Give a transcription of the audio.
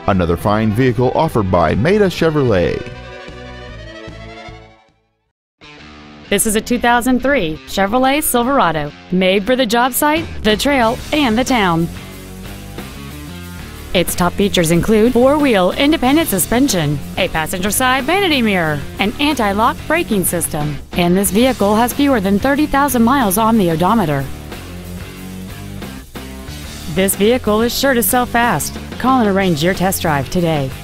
Another fine vehicle offered by Maita Chevrolet. This is a 2003 Chevrolet Silverado, made for the job site, the trail, and the town. Its top features include four-wheel independent suspension, a passenger side vanity mirror, an anti-lock braking system, and this vehicle has fewer than 30,000 miles on the odometer. This vehicle is sure to sell fast. Call and arrange your test drive today.